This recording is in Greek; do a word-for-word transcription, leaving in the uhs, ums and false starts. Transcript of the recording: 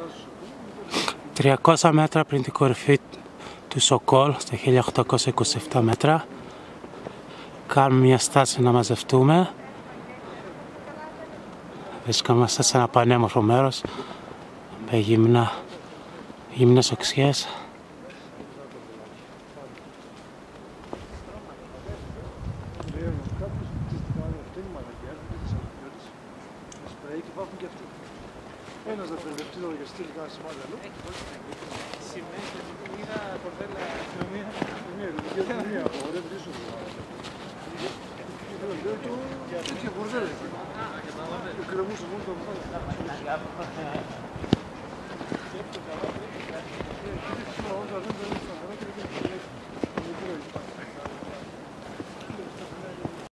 τριακόσια μέτρα πριν την κορυφή του Σοκόλ, στα χίλια οκτακόσια είκοσι επτά μέτρα. Κάνουμε μια στάση να μαζευτούμε. Βρισκόμαστε σε ένα πανέμορφο μέρος με γυμνά, γυμνές οξιές. Ένας να μπερδευτεί τώρα και στείλει κανένα σημάδι αλλού. Σημαίνει ότι είδα κορδέλα αστυνομία. Μια ελληνική αστυνομία, ωραία βρίσκω. Λέω του τέτοια κορδέλα. Κρεμούσε μόνο το μάτι.